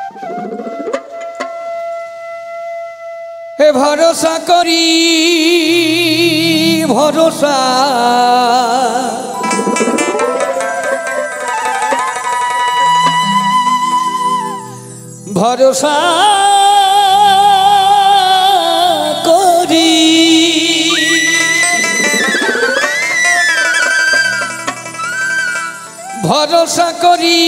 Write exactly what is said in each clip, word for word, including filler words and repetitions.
हे भरोसा करी भरोसा भरोसा करी भरोसा करी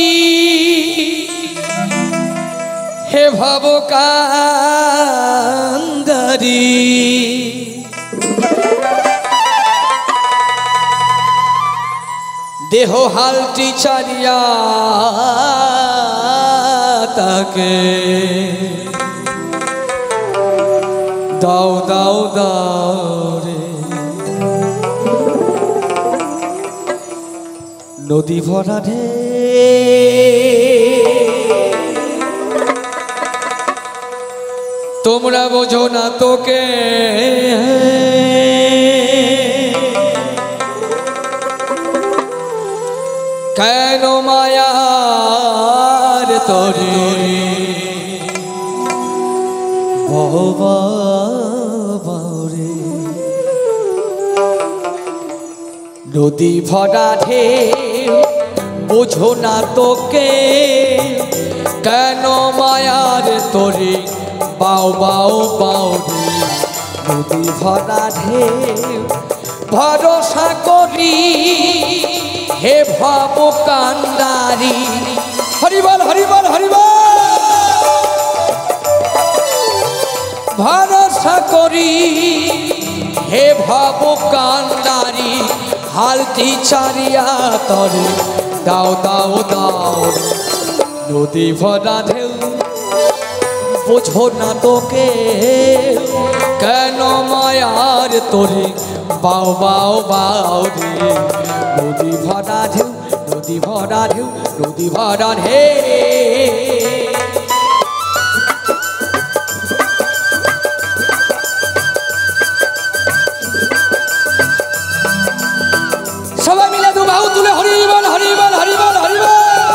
हे भावो कांदारी देह हालटी चारिया ताके दाओ दाओ दाओ रे नदी भरा ढे তোমরা বোঝো না তোকে কেন মায়ার তোরে বাবারে নদী ভরা ঢেউ বোঝো না তোকে কেন মায়ার তোরে बाओ बाओ बाओ रे नदी भरा ढेउ भरोसा करी हे भावो कांदारी हरिबल हरिबल हरिबल भरोसा करी हे भावो कांदारी हालती चारिया तरे दाओ दाओ दाओ नदी भरा ढेउ बोझो ना तोके केनो मायार तोरे बाओ बाओ बाओ रे नदी भरा ढेउ नदी भरा ढेउ नदी भरा ढेउ सबाई मिले दो बाहु तुले हरिबल हरिबल हरिबल हरिबल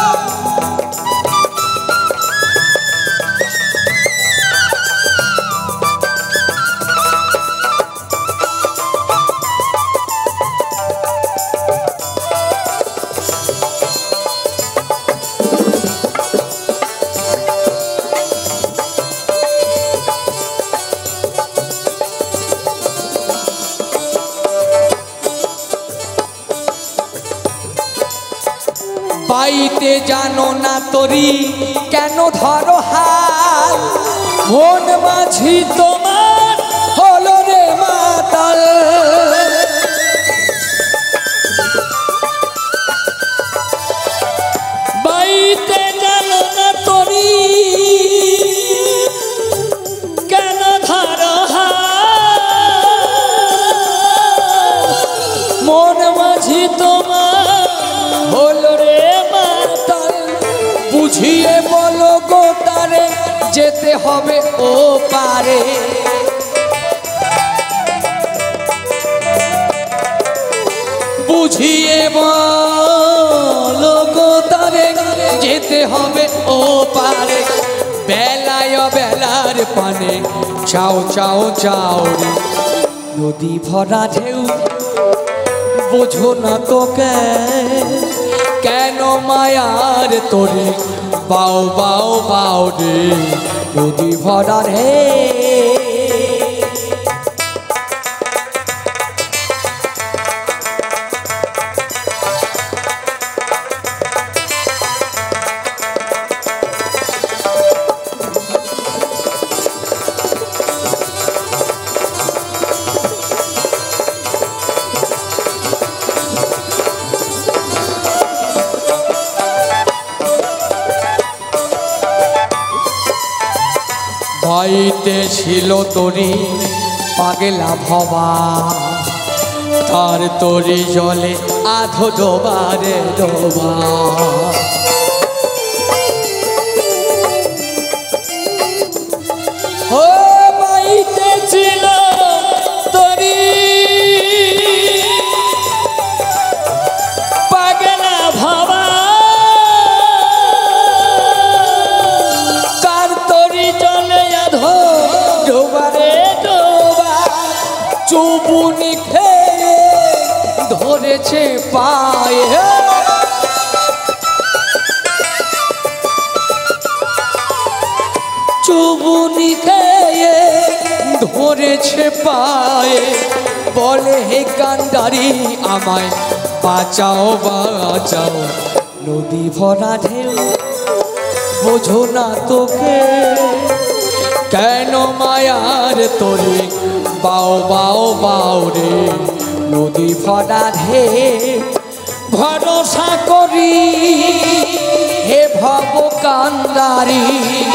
पाइते जानो ना तोरी केनो धरो हाल मन माझी तोमार हलो रे माताल पाइते जानो ना तोरी केनो धरो हाल मन माझी तोमार हलो रे बुझिए बोलो गो तारे जेते हबे ओ पारे बुझिए बोलो गो तारे जेते हबे ओ पारे बेलाय बेलार पाने चाओ चाओ चाओ रे नदी भरा ढेउ बोझो ना तोके केनो मायार तोरे बाओ बाओ बाओ रे नदी भरा ढेउ ভাইতে ছিল তোরি পাগলা ভবা তার তোরি জলে আধো ডোবারে ডোবা ও ভাইতে ছিল তোরি পাগলা ভবা ডোবারে ডোবা চুবুনি খেয়ে ধরেছে পায়ে চুবুনি খেয়ে ধরেছে পায়ে বলে হে কান্ডারি আমায় বাঁচাও বাঁচাও নদী ভরা ঢেউ বোঝো না তোকে কেন মায়ার তোরে বাও বাও বাও রে নদী ভরা ঢেউ ভরসা করি হে ভব কান্ডারি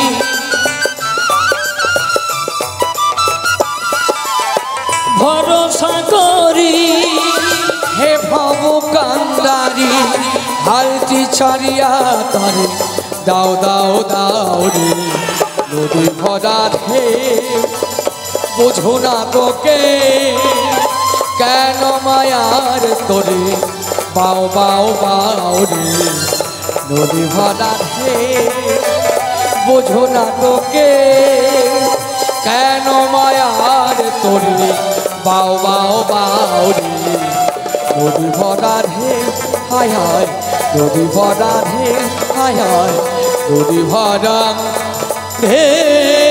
ভরসা করি হে ভব কান্ডারি হালটি ছাড়িয়া তারে দাও দাও দাও রে নদী ভরা ঢেউ বোঝো না তোকে কেন মায়ার তোরে বাও বাও বাও রে নদী ভরা ঢেউ বোঝো না তোকে কেন মায়ার তোরে বাও বাও বাও রে নদী ভরা ঢেউ হায় হায় নদী ভরা ঢেউ হায় হায় নদী ভরা ঢেউ